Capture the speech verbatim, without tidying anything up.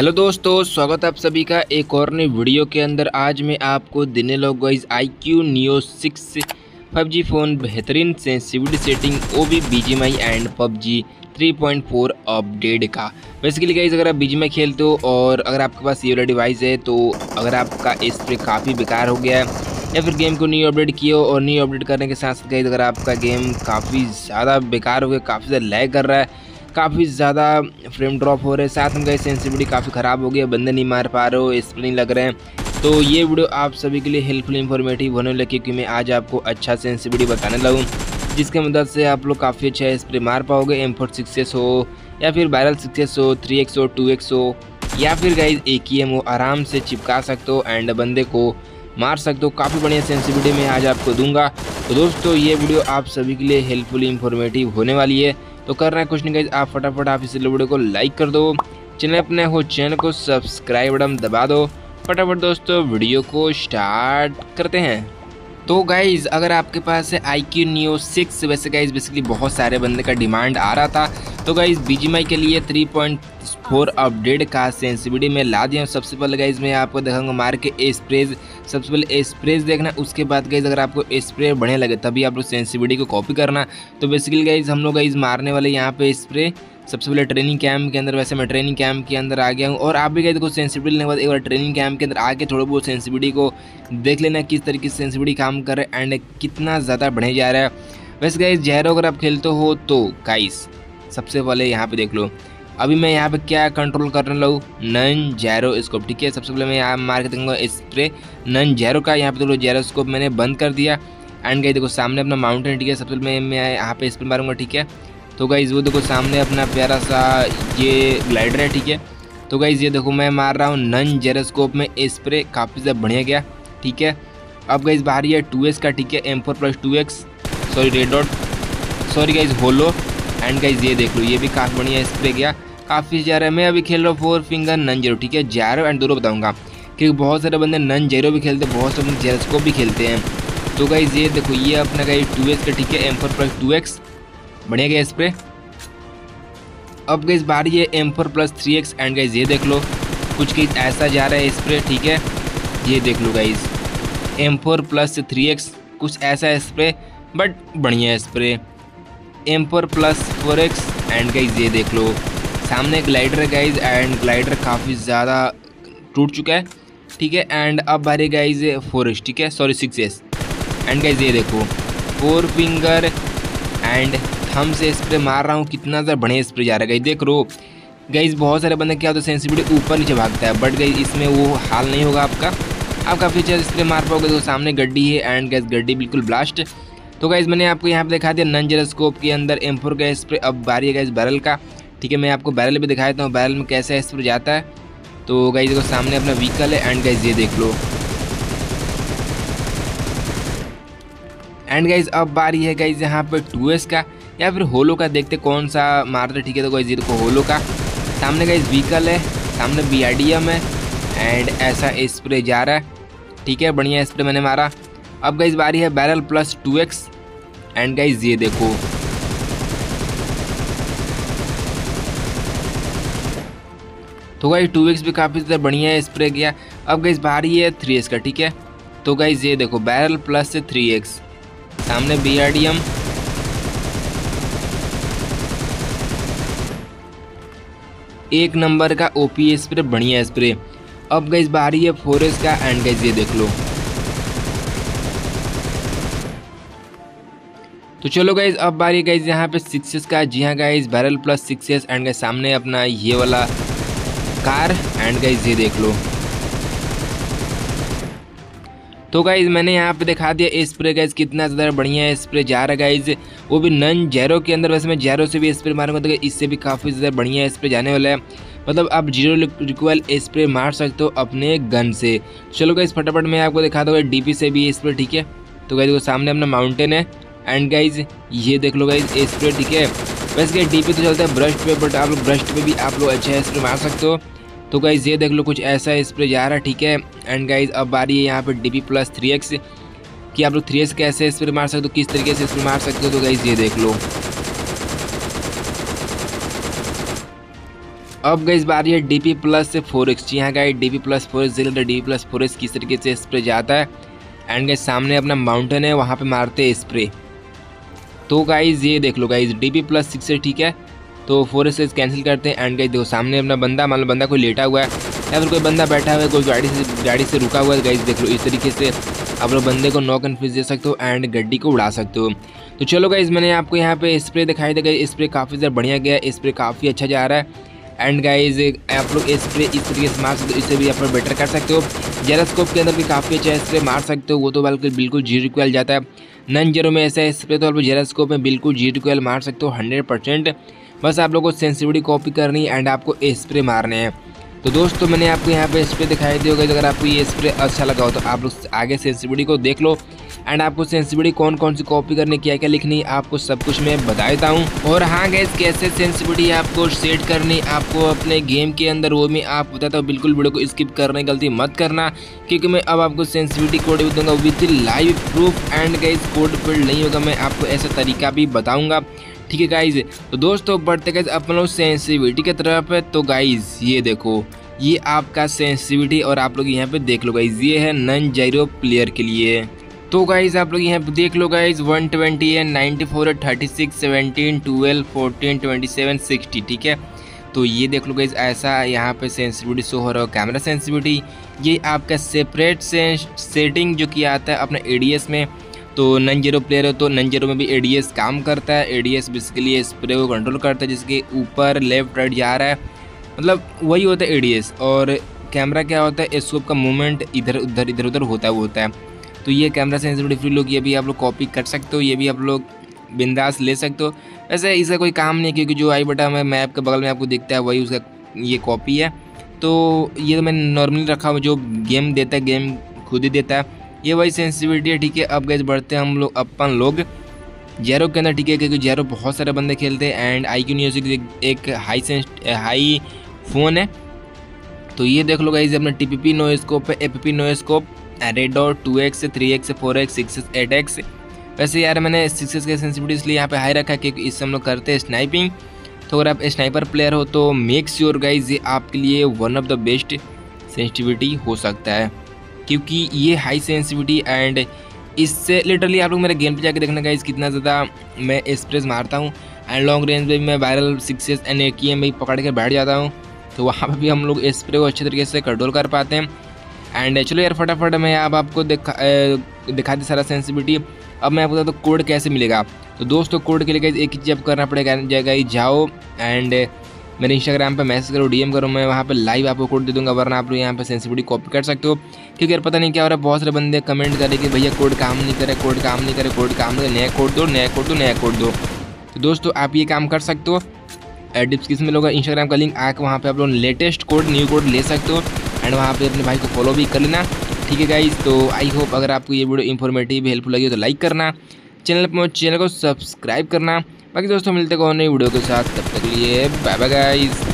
Hello दोस्तों, स्वागत है आप सभी का एक और नई वीडियो के अंदर। आज मैं आपको देने लगा guys I Q Neo six five G phone बेहतरीन सेंसिटिविटी सेटिंग ओ B B G M I and PUBG three point four update का। बेसिकली गाइस अगर आप बी जी एम आई खेलते हो और अगर आपके पास ये वाला डिवाइस है, तो अगर आपका स्प्रे काफ़ी बेकार हो गया है या फिर गेम को न्यू अपडेट किए हो और न्यू अपडेट करने के साथ साथ गाइस अगर आपका गेम काफ़ी ज़्यादा बेकार हो गया, काफ़ी ज़्यादा लैग कर रहा है, काफ़ी ज़्यादा फ्रेम ड्रॉप हो रहे हैं, साथ में गई सेंसिटिविटी काफ़ी ख़राब हो गई है, बंदे नहीं मार पा रहे हो, स्प्रे नहीं लग रहे हैं, तो ये वीडियो आप सभी के लिए हेल्पफुल इन्फॉर्मेटिव होने लगे क्योंकि मैं आज आपको अच्छा सेंसिटिविटी बताने लगूँ जिसके मदद से आप लोग काफ़ी अच्छा स्प्रे मार पाओगे। एम फोर सिक्स हो या फिर वायरल सिक्स हो, थ्री एक्स हो, टू एक्स हो या फिर गाइज एक ही एम हो, आराम से चिपका सकते हो एंड बंदे को मार सकते हो। काफ़ी बढ़िया सेंसिटिविटी मैं आज आपको दूंगा। तो दोस्तों ये वीडियो आप सभी के लिए हेल्पफुल इन्फॉर्मेटिव होने वाली है। तो करना है कुछ नहीं गाइज, आप फटाफट आप इस वीडियो को लाइक कर दो, चैनल अपने हो चैनल को सब्सक्राइब बटन दबा दो। फटाफट दोस्तों वीडियो को स्टार्ट करते हैं। तो गाइज अगर आपके पास है आई क्यू नियो सिक्स, वैसे गाइज बेसिकली बहुत सारे बंदे का डिमांड आ रहा था, तो guys B G M I के लिए थ्री पॉइंट फोर अपडेट का सेंसिटिविटी में ला दिया हूँ। सबसे पहले गाइज मैं आपको दिखाऊंगा मार के स्प्रेज। सबसे पहले स्प्रेज देखना, उसके बाद गाइज अगर आपको स्प्रे बढ़िया लगे तभी आप लोग सेंसिटिविटी को कॉपी करना। तो बेसिकली गाइज हम लोग गाइज मारने वाले यहाँ पे स्प्रे सबसे पहले ट्रेनिंग कैंप के अंदर। वैसे मैं ट्रेनिंग कैंप के अंदर आ गया हूँ और आप भी गए देखो सेंसिटिविटी लेने के बाद एक बार ट्रेनिंग कैंप के अंदर आके थोड़ा बहुत सेंसिटिविटी को देख लेना किस तरीके से सेंसिटिविटी काम कर रहा है एंड कितना ज़्यादा बढ़े जा रहा है। वैसे गाइज जैरो अगर आप खेलते हो तो गाइज सबसे पहले यहाँ पे देख लो, अभी मैं यहाँ पे क्या कंट्रोल करने लगूँ, नन जैरो स्कोप। ठीक है, सबसे पहले मैं यहाँ मार के दूंगा स्प्रे नन जैरो का। यहाँ पे देखो जैरो स्कोप मैंने बंद कर दिया एंड गाइज देखो सामने अपना माउंटेन। ठीक है, सबसे पहले मैं मैं यहाँ पे स्प्रे मारूंगा। ठीक है, तो गाइज वो देखो सामने अपना प्यारा सा ये ग्लाइडर है। ठीक है, तो गाइज ये देखो मैं मार रहा हूँ नन जैरो स्कोप में स्प्रे, काफ़ी ज़्यादा बढ़िया गया। ठीक है, अब गाइज बाहरी है टू एक्स का। ठीक है, M four plus two X sorry red dot sorry guys holo and guys ये देख लो ये भी काफ़ी बढ़िया स्प्रे गया, काफ़ी ज़्यादा। मैं अभी खेल रहा हूँ फोर फिंगर नन जीरो। ठीक है, जैरो एंड दोनों बताऊँगा क्योंकि बहुत सारे बंदे नन जीरो भी खेलते हैं, बहुत सारे बंदे जैरो स्कोप भी खेलते हैं। तो गाइज ये देखो ये अपना गाइज टू एक्स का। ठीक है, M four plus two X बढ़िया गया स्प्रे। अब गाइज बारी है M four plus three X and guys ये देख लो कुछ की ऐसा जा रहा है स्प्रे। ठीक है, ये देख लो guys M four plus three X कुछ ऐसा स्प्रे बट बढ़िया spray. M four plus four X and guys ये देख लो सामने ग्लाइडर है गाइज एंड ग्लाइडर काफ़ी ज़्यादा टूट चुका है। ठीक है, एंड अब बारी गाइज फोर एक्स। ठीक है, sorry six S and guys ये देखो फोर फिंगर एंड थम से स्प्रे मार रहा हूँ, कितना ज़्यादा बढ़िया स्प्रे जा रहा है गाइज। देख रो गाइज बहुत सारे बंदे क्या होता है सेंसिटिविटी ऊपर नीचे भागता है, बट गाइज इसमें वो हाल नहीं होगा आपका, आप काफ़ी अच्छा स्प्रे मार पाओगे। तो सामने गड्डी है एंड गाइज गड्डी बिल्कुल ब्लास्ट। तो गाइज मैंने आपको यहाँ पे दिखा दिया नन जैरो स्कोप के अंदर एम फोर का स्प्रे। अब बारी है गाइज बैरल का। ठीक है, मैं आपको बैरल भी दिखा देता हूँ बैरल में कैसा स्प्रे जाता है। तो गाइज देखो सामने अपना व्हीकल है एंड गाइज ये देख लो एंड गाइज अब बारी है गाइज यहाँ पे टू एस का या फिर होलो का, देखते कौन सा मारते। ठीक है, तो गाइज ये देखो होलो का सामने गाइज व्हीकल है, सामने बी आर डी एम है एंड ऐसा स्प्रे जा रहा है। ठीक है, बढ़िया स्प्रे मैंने मारा। अब गाइज बारी है barrel plus two X and guys ये देखो तो गाइज टू एक्स भी काफ़ी ज़्यादा बढ़िया स्प्रे गया। अब गाइज बारी है थ्री एक्स का। ठीक है, तो गाइज ये देखो बैरल प्लस थ्री एक्स सामने बी आर डी एम एक नंबर का ओपी स्प्रे, बढ़िया स्प्रे। अब गाइज बारी है फोर एक्स का एंड गाइज ये देख लो। तो चलो गाइज अब बारी गाइज यहाँ पे सिक्स एस का। जी हाँ guys barrel plus six S and guys सामने अपना ये वाला कार एंड गाइज ये देख लो। तो गाइज मैंने यहाँ पे दिखा दिया स्प्रे गाइज कितना ज़्यादा बढ़िया स्प्रे जा रहा है गाइज, वो भी नन जैरो के अंदर। वैसे मैं जैरो से भी स्प्रे मारूंगा तो इससे भी काफ़ी ज़्यादा बढ़िया स्प्रे जाने वाला है, मतलब आप जीरो रिक्वायल स्प्रे मार सकते हो अपने गन से। चलो गाइज फटाफट मैं आपको दिखा दूँगा डी पी से भी स्प्रे। ठीक है, तो गाइज वो सामने अपना माउंटेन है एंड गाइज ये देख लो गाइज स्प्रे। ठीक है, वैसे गाइज डी पी तो चलता है ब्रश पे, बट आप लोग ब्रश पे भी आप लोग अच्छा स्प्रे मार सकते हो। तो गाइज ये देख लो कुछ ऐसा स्प्रे जा रहा है। ठीक है, एंड गाइज अब बारी है यहाँ पे D P plus three X कि आप लोग थ्री एक्स कैसे स्प्रे मार सकते हो, किस तरीके से स्प्रे मार सकते हो। तो गाइज ये देख लो अब गाइस बारी है डी पी प्लस से फोर एक्स। यहाँ guys D P plus four X D P plus four X किस तरीके से स्प्रे जाता है। एंड गाइस सामने अपना माउंटेन है, वहाँ पे मारते हैं स्प्रे। तो गाइस ये देख लो guys D P plus six है, ठीक है। तो फोर एक्स कैंसिल करते हैं। एंड गाइस देखो सामने अपना बंदा, मतलब बंदा कोई लेटा हुआ है या फिर कोई बंदा बैठा हुआ है, कोई गाड़ी से गाड़ी से रुका हुआ है। गाइस देख लो इस तरीके से आप लोग बंदे को नॉक एंड फिश दे सकते हो एंड गड्डी को उड़ा सकते हो। तो चलो गाइस मैंने आपको यहाँ पे स्प्रे दिखाई दे गई। स्प्रे काफ़ी ज़्यादा बढ़िया गया, स्प्रे काफ़ी अच्छा जा रहा है। एंड गाइस आप लोग स्प्रे इस तरीके से मार सकते हो, इससे भी आप लोग बेटर कर सकते हो। जेरोस्कोप के अंदर भी काफ़ी अच्छा स्प्रे मार सकते हो, वो तो बल्कि बिल्कुल जीरो रिक्वेल जाता है। नन जीरो में ऐसा स्प्रे तो आप लोग जेरोस्कोप में बिल्कुल जीरो रिक्वेल मार सकते हो हंड्रेड परसेंट। बस आप लोगों को सेंसिटिविटी कॉपी करनी है एंड आपको स्प्रे मारने हैं। तो दोस्तों मैंने आपको यहाँ पे स्प्रे दिखाई दी होगा। अगर आपको ये स्प्रे अच्छा लगा हो तो आप लोग आगे सेंसिटिविटी को देख लो एंड आपको सेंसिटिविटी कौन कौन सी कॉपी करनी, क्या क्या लिखनी, आपको सब कुछ मैं बता देता हूँ। और हाँ गाइस कैसे सेंसिटिविटी आपको सेट करनी आपको अपने गेम के अंदर, वो मैं आप बताता हूँ। बिल्कुल वीडियो को स्किप करने गलती मत करना, क्योंकि मैं अब आपको सेंसिटिविटी कोड भी दूंगा with live proof. And guys code filled नहीं होगा, मैं आपको ऐसा तरीका भी बताऊँगा, ठीक है गाइज। तो दोस्तों बढ़ते गाइज अपन लोग सेंसिटिविटी की तरफ है। तो गाइज ये देखो ये आपका सेंसिटिविटी और आप लोग यहाँ पे देख लो गाइज, ये है नन जीरो प्लेयर के लिए। तो गाइज आप लोग यहाँ पे देख लो गाइज वन ट्वेंटी है, नाइन्टी फोर है, thirty six, seventeen, twelve, fourteen, twenty seven, sixty, ठीक है। तो ये देख लो गाइज ऐसा यहाँ पे सेंसिटिविटी शो हो रहा है। कैमरा सेंसिटिविटी ये आपका सेपरेट से सेटिंग जो किया आता है अपना ए डी एस में। तो नन जीरो प्लेयर है तो नन जीरो में भी ए डी एस काम करता है। A D S basically spray को कंट्रोल करता है, जिसके ऊपर लेफ्ट राइट जा रहा है, मतलब वही होता है ए डी एस। और कैमरा क्या होता है, स्कोप का मूवमेंट इधर उधर इधर उधर होता है वो होता है। तो ये कैमरा सेंसिटिविटी फ्री लोग, ये भी आप लोग कॉपी कर सकते हो, ये भी आप लोग बिंदास ले सकते हो। वैसे इसका कोई काम नहीं है, क्योंकि जो आई बटा में मैप के बगल में आपको दिखता है वही उसका ये कॉपी है। तो ये तो मैंने नॉर्मली रखा हुआ, जो गेम देता है गेम खुद ही देता है, ये वही सेंसिटिविटी है, ठीक है। अब गैस बढ़ते हैं हम लोग अपन लोग जेरो के अंदर, ठीक है, क्योंकि जेरो बहुत सारे बंदे खेलते हैं। एंड आई क्यू न्यूज़ एक हाई सेंस हाई फ़ोन है। तो ये देख लो गाइस अपना T P P no scope है, A P P no scope, red dot, two X, three X, four X, six X, eight X. वैसे यार मैंने सिक्स एक्स का सेंसिटिविटी इसलिए यहाँ पे हाई रखा है क्योंकि इससे हम लोग करते हैं स्नाइपिंग। तो अगर आप स्नाइपर प्लेयर हो तो मेक श्योर गाइज ये आपके लिए one of the best sensitivity हो सकता है, क्योंकि ये हाई सेंसिटिविटी एंड इससे लिटरली आप लोग मेरे गेम पे जाके देखना गाइज कितना ज़्यादा मैं स्प्रेस मारता हूँ। एंड लॉन्ग रेंज में भी मैं वायरल सिक्सेस एंड ए की एम भी पकड़ के बैठ जाता हूँ। तो वहाँ पे भी हम लोग स्प्रे को अच्छे तरीके से कंट्रोल कर पाते हैं। एंड चलो यार फटाफट मैं अब आपको दिखा दिखा दी सारा सेंसिटिविटी। अब मैं आपको बताता हूँ कोड कैसे मिलेगा। तो दोस्तों कोड के लिए गाइज एक ही चीज़ करना पड़ेगा, जाएगा ही जाओ एंड मेरे इंस्टाग्राम पे मैसेज करो, डी एम करो, मैं वहाँ पे लाइव आपको कोड दे दूंगा। वरना आप लोग यहाँ पे सेंसिटिविटी कॉपी कर सकते हो, क्योंकि यार पता नहीं क्या हो रहा है, बहुत सारे बंदे कमेंट करें कि भैया कोड काम नहीं करे, कोड काम नहीं करे, कोड काम नहीं करे, नया कोड दो, नया कोड दो, नया कोड दो। तो दोस्तों आप ये काम कर सकते हो। डिस्क्रिप्शन में लोग इंस्टाग्राम का लिंक आकर वहाँ पे आप लोग लेटेस्ट कोड न्यू कोड ले सकते हो एंड वहाँ पे अपने भाई को फॉलो भी कर लेना, ठीक है गाइज। तो आई होप अगर आपको ये वीडियो इन्फॉर्मेटिव हेल्पफुल लगी तो लाइक करना, चैनल पर चैनल को सब्सक्राइब करना। बाकी दोस्तों मिलते हैं नई वीडियो के साथ, तब तक के लिए बाय बाय गाइज।